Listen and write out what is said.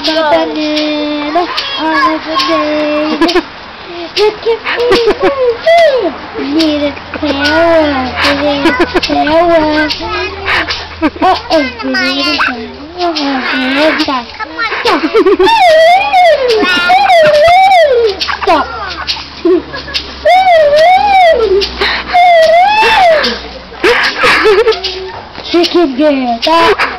banana on a banana. Look at me, need a flower, need a flower. Uh-oh, we need a flower. Stop. Chicken girl, stop.